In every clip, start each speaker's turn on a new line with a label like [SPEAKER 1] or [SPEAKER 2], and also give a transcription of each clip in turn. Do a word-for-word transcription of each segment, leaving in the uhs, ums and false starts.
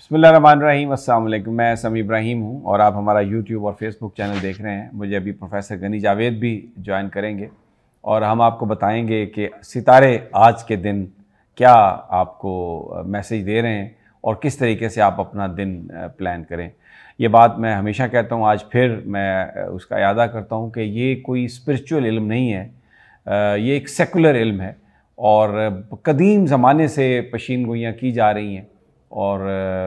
[SPEAKER 1] बिस्मिल्लाहिर्रहमानिर्रहीम। अस्सलाम वालेकुम। मैं समी इब्राहिम हूँ और आप हमारा यूट्यूब और फेसबुक चैनल देख रहे हैं। मुझे अभी प्रोफेसर गनी जावेद भी ज्वाइन करेंगे और हम आपको बताएंगे कि सितारे आज के दिन क्या आपको मैसेज दे रहे हैं और किस तरीके से आप अपना दिन प्लान करें। ये बात मैं हमेशा कहता हूँ, आज फिर मैं उसका यादा करता हूँ कि ये कोई स्पिरिचुअल इल्म नहीं है, ये एक सेकुलर इल्म है और कदीम ज़माने से पेशीन गोइयाँ की जा रही हैं और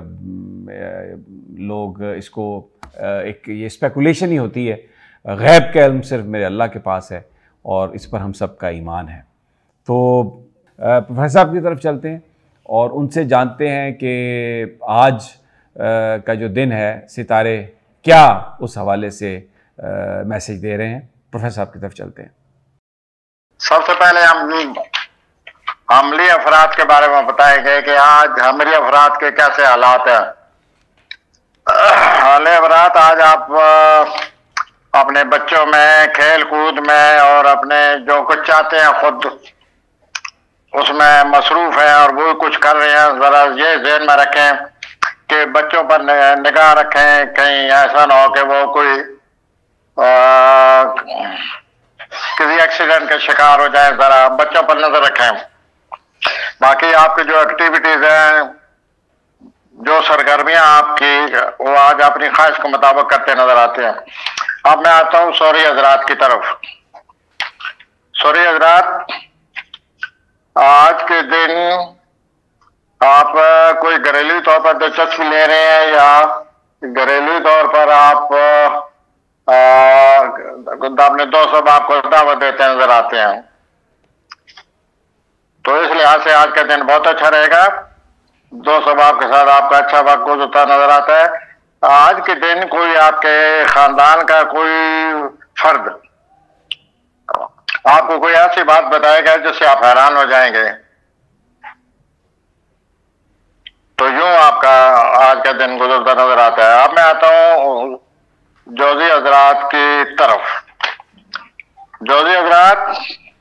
[SPEAKER 1] लोग इसको एक ये स्पेकुलेशन ही होती है। गैब का इल्म सिर्फ मेरे अल्लाह के पास है और इस पर हम सब का ईमान है। तो प्रोफेसर साहब की तरफ चलते हैं और उनसे जानते हैं कि आज का जो दिन है सितारे क्या उस हवाले से मैसेज दे रहे हैं। प्रोफेसर साहब की तरफ चलते हैं।
[SPEAKER 2] सबसे पहले हम हमली अफराद के बारे में बताए गए कि आज हमली अफराद के कैसे हालात हैं। हमली अफराद आज आप अपने बच्चों में, खेल कूद में और अपने जो कुछ चाहते हैं खुद उसमें मसरूफ हैं और वो कुछ कर रहे हैं। ज़रा ये ज़हन में रखें कि बच्चों पर निगाह रखें, कहीं ऐसा ना हो कि वो कोई आ, किसी एक्सीडेंट के शिकार हो जाए। ज़रा बच्चों पर नजर रखें। बाकी आपकी जो एक्टिविटीज हैं, जो सरगर्मियां आपकी, वो आज अपनी ख्वाहिश के मुताबिक करते नजर आते हैं। अब मैं आता हूँ सॉरी हजरात की तरफ। सॉरी हजरात, आज के दिन आप कोई घरेलू तौर पर दिलचस्पी ले रहे हैं या घरेलू तौर पर आप आ, अपने दोस्तों को आपको दावत देते नजर आते हैं, तो इस लिहाज से आज का दिन बहुत अच्छा रहेगा। दो स्वभाव के साथ आपका अच्छा वक्त गुजरता नजर आता है। आज के दिन कोई आपके खानदान का कोई फर्द आपको कोई ऐसी बात बताएगा जिससे आप हैरान हो जाएंगे। तो यूं आपका आज का दिन गुजरता नजर आता है। अब मैं आता हूं जोजी हजरात की तरफ। जोजी हजरात,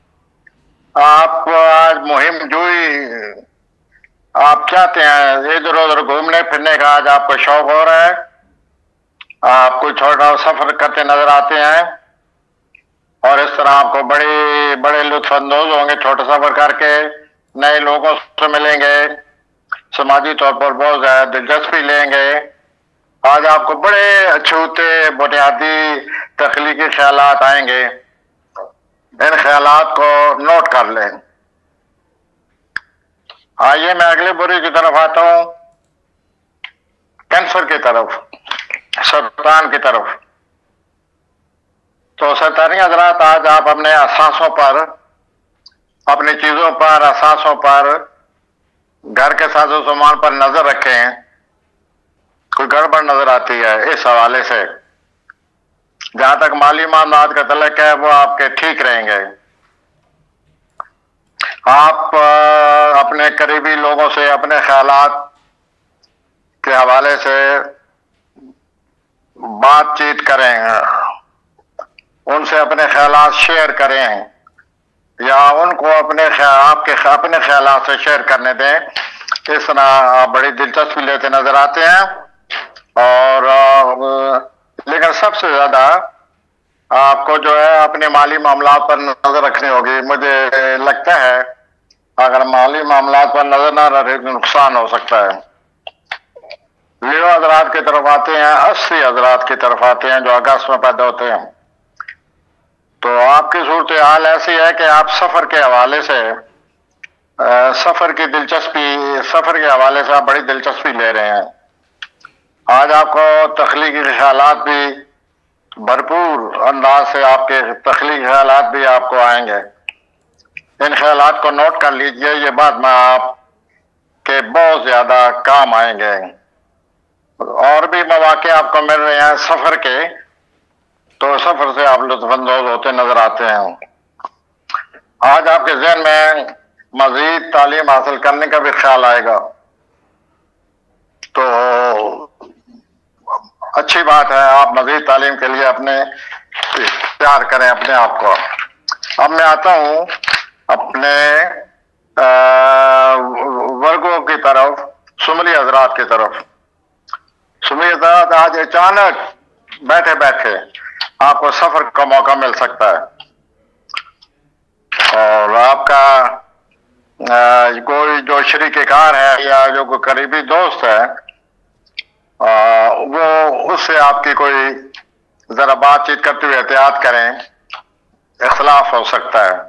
[SPEAKER 2] आप आज मुहिम जोई आप चाहते हैं, इधर उधर घूमने फिरने का आज आपको शौक हो रहा है। आप कोई छोटा सफर करते नजर आते हैं और इस तरह आपको बड़े बड़े लुत्फानंदोज होंगे। छोटा सफर करके नए लोगों से मिलेंगे, समाजी तौर पर बहुत ज्यादा दिलचस्पी लेंगे। आज आपको बड़े अछूते बुनियादी तख्लीकी ख्यालात आएंगे। इन ख्यालात को नोट कर लें। आइए मैं अगले बुरी की तरफ आता हूं, कैंसर की तरफ, सरतान की तरफ। तो सरतानी हजरात, आज आप अपने असासों पर, अपनी चीजों पर, असासों पर, घर के साजो सामान पर नजर रखें। कोई गड़बड़ नजर आती है इस हवाले से। जहां तक माली मामलात का तल्लुक है वो आपके ठीक रहेंगे। आप अपने करीबी लोगों से अपने ख्यालात के हवाले से बातचीत करें, उनसे अपने ख्यालात शेयर करें या उनको अपने आपके अपने ख्यालात से शेयर करने दें। इस तरह आप बड़ी दिलचस्पी लेते नजर आते हैं। और लेकिन सबसे ज्यादा आपको जो है अपने माली मामलात पर नजर रखनी होगी। मुझे लगता है अगर माली मामलात पर नजर ना रखे तो नुकसान हो सकता है। लियो हजरात की तरफ आते हैं, अस्सी हजरात की तरफ आते हैं जो अगस्त में पैदा होते हैं। तो आपकी सूरत हाल ऐसी है कि आप सफर के हवाले से आ, सफर की दिलचस्पी सफर के हवाले से आप बड़ी दिलचस्पी ले रहे हैं। आज आपको तख्लीकी ख्यालात भी भरपूर अंदाज से, आपके तख्लीकी ख्यालात भी आपको आएंगे। इन ख्यालात को नोट कर लीजिए, ये बात में आपके बहुत ज्यादा काम आएंगे। और भी मौके आपको मिल रहे हैं सफर के, तो सफर से आप लुत्फानंदोज होते नजर आते हैं। आज आपके ज़हन में मजीद तालीम हासिल करने का भी ख्याल आएगा, तो अच्छी बात है। आप मजीद तालीम के लिए अपने तैयार करें अपने आप को। अब मैं आता हूं अपने वर्गों की तरफ, सुमली हजरात की तरफ। सुमेधात आज अचानक बैठे बैठे आपको सफर का मौका मिल सकता है, और आपका आ, कोई जो शरीके कार है या जो कोई करीबी दोस्त है आ, वो उससे आपकी कोई जरा बातचीत करते हुए एहतियात करें, इख्तलाफ हो सकता है।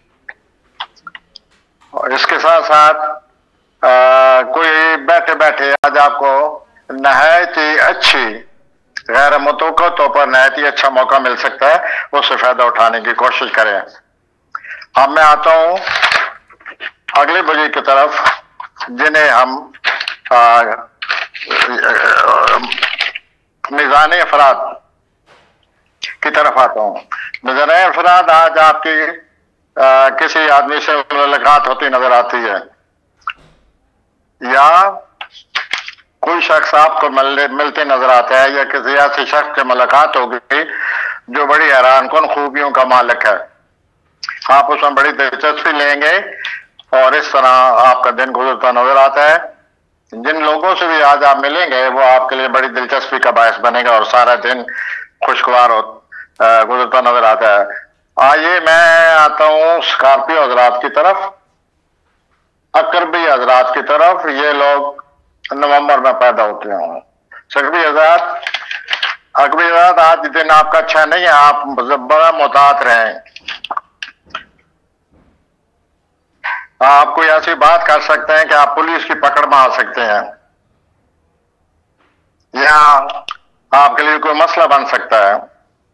[SPEAKER 2] और इसके साथ साथ आ, कोई बैठे बैठे आज आपको नहायत ही अच्छी गैर मुतवक्का तौर पर नहायत ही अच्छा मौका मिल सकता है, उससे फायदा उठाने की कोशिश करें। अब मैं आता हूं अगले बजे की तरफ, जिन्हें हम मिजान अफराद की तरफ आता हूं। मिजान अफराद आज आपकी आ, किसी आदमी से मुलाकात होती नजर आती है, या कोई शख्स आपको मिल, मिलते नजर आता है, या किसी ऐसे शख्स से मुलाकात होगी जो बड़ी हैरान कौन खूबियों का मालिक है। आप उसमें बड़ी दिलचस्पी लेंगे और इस तरह आपका दिन गुजरता नजर आता है। जिन लोगों से भी आज आप मिलेंगे वो आपके लिए बड़ी दिलचस्पी का बायस बनेगा और सारा दिन खुशगवार हो गुजरता नजर आता है। आइए मैं आता हूँ स्कॉर्पियो हजरात की तरफ, अकरबी हजरात की तरफ। ये लोग नवंबर में पैदा होते हैं। सकबी हजरात, अकबी हजरात, आज दिन आपका अच्छा नहीं है, आप बड़ा मुहतात रहें। आप कोई ऐसी बात कर सकते हैं कि आप पुलिस की पकड़ में आ सकते हैं, या आपके लिए कोई मसला बन सकता है।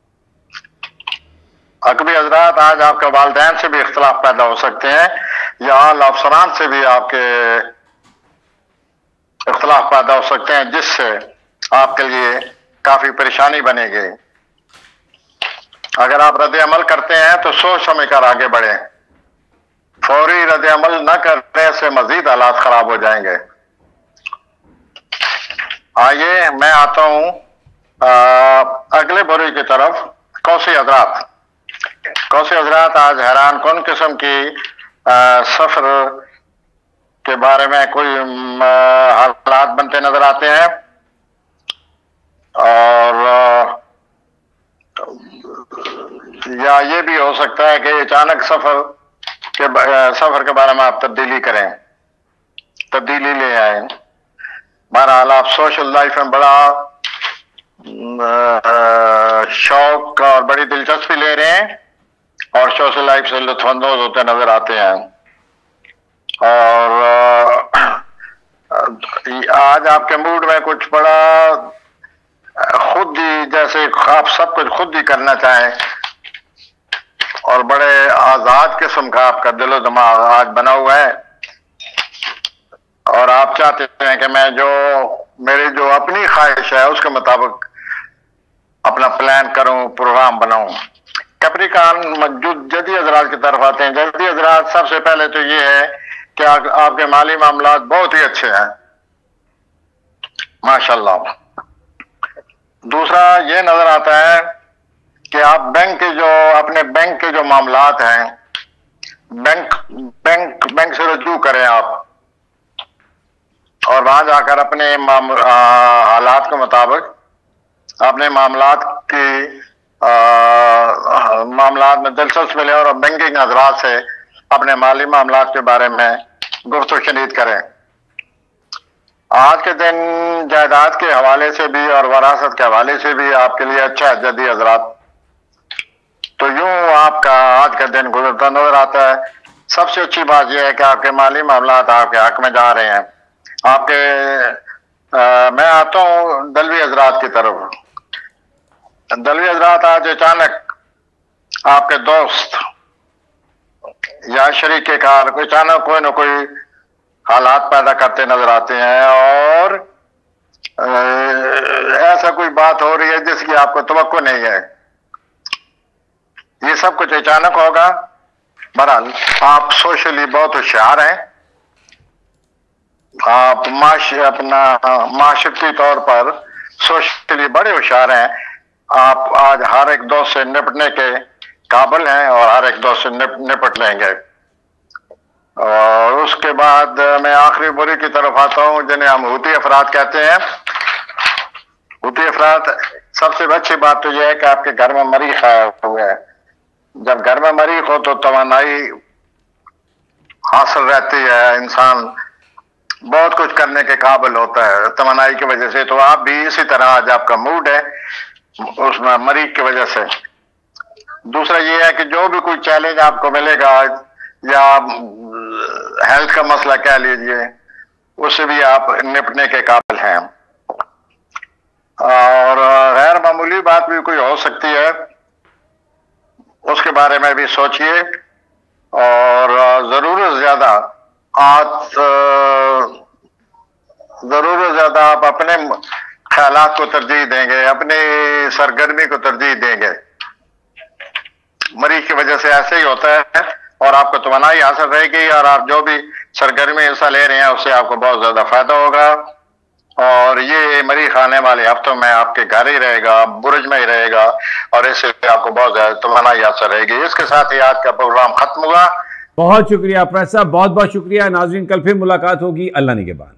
[SPEAKER 2] अकबी हजरात, आज आपके वालिदैन से भी इख्तलाफ पैदा हो सकते हैं, या आला अफसरान से भी आपके इख्तलाफ पैदा हो सकते हैं, जिससे आपके लिए काफी परेशानी बनेगी। अगर आप रद्द अमल करते हैं तो सोच समझ कर आगे बढ़े, फौरी रद्द अमल न करने से मजीद हालात खराब हो जाएंगे। आइए मैं आता हूं अगले बुरे की तरफ, कौसी हजरात। कौसी हजरात, आज हैरान कौन किस्म की आ, सफर के बारे में कोई हालात बनते नजर आते हैं, और या ये भी हो सकता है कि अचानक सफर के सफर के बारे में आप तब्दीली करें, तब्दीली ले आए। बहरहाल आप सोशल लाइफ में बड़ा शौक और बड़ी दिलचस्पी ले रहे हैं और सोशल लाइफ से लुत्फानंदोज होते नजर आते हैं। और आज आपके मूड में कुछ बड़ा खुद ही, जैसे आप सब कुछ खुद ही करना चाहें, और बड़े आजाद किस्म का आपका दिलो दिमाग आज बना हुआ है, और आप चाहते हैं कि मैं जो मेरी जो अपनी ख्वाहिश है उसके मुताबिक अपना प्लान करूं, प्रोग्राम बनाऊं। कैप्रिकॉन जदी हजरात की तरफ आते हैं। जदी हजरात, सबसे पहले तो ये है कि आ, आपके माली मामलात बहुत ही अच्छे हैं, माशाल्लाह। दूसरा ये नजर आता है कि आप बैंक के जो अपने बैंक के जो मामलात हैं, बैंक बैंक बैंक से रजू करें आप, और वहां जाकर अपने हालात के मुताबिक अपने मामलात की मामलात में दिलचस्पी लें और बैंकिंग हजरात से अपने माली मामलात के बारे में गुफ्तगू शनीद करें। आज के दिन जायदाद के हवाले से भी और वरासत के हवाले से भी आपके लिए अच्छा है जदी हजरात। तो यूं आपका आज का दिन गुजरता नजर आता है। सबसे अच्छी बात यह है कि आपके माली मामलात आपके हक में जा रहे हैं। आपके आ, मैं आता हूं दलवी हजरात की तरफ। दलवी हजरात, आज अचानक आपके दोस्त या शरीके कार कोई अचानक कोई ना कोई हालात पैदा करते नजर आते हैं, और ऐसा कोई बात हो रही है जिसकी आपको तवक्को नहीं है। ये सब कुछ अचानक होगा। बहरहाल आप सोशली बहुत होशियार हैं, आप माश अपना माशरती तौर पर सोशली बड़े होशियार हैं। आप आज हर एक दोस्त से निपटने के काबिल हैं और हर एक दोस्त से निप, निपट लेंगे। और उसके बाद मैं आखिरी बुरी की तरफ आता हूं, जिन्हें हम हूती अफराद कहते हैं। सूती अफराद, सबसे अच्छी बात तो यह है कि आपके घर में मरीख आया हुआ है। जब घर में मरीख हो तो तवानाई हासिल रहती है, इंसान बहुत कुछ करने के काबिल होता है तवानाई की वजह से। तो आप भी इसी तरह, आज आपका मूड है उसमें मरीख की वजह से। दूसरा ये है कि जो भी कोई चैलेंज आपको मिलेगा या हेल्थ का मसला कह लीजिए, उससे भी आप निपटने के काबिल हैं। और गैर मामूली बात भी कोई हो सकती है, उसके बारे में भी सोचिए। और जरूरत से ज्यादा आप जरूरत से ज्यादा आप अपने ख्यालात को तरजीह देंगे, अपनी सरगर्मी को तरजीह देंगे। मरीज की वजह से ऐसे ही होता है और आपको तवानाई हासिल रहेगी और आप जो भी सरगर्मी हिस्सा ले रहे हैं उससे आपको बहुत ज्यादा फायदा होगा। और ये मरीज आने वाले हफ्तों में आपके घर ही रहेगा, बुर्ज में ही रहेगा और इससे आपको बहुत ज्यादा तवानाई हासिल रहेगी। इसके साथ ही आज का प्रोग्राम खत्म हुआ।
[SPEAKER 1] बहुत शुक्रिया प्रोफेसर साहब, बहुत बहुत शुक्रिया। नाज़रीन, कल फिर मुलाकात होगी अल्लाह ने के बाद।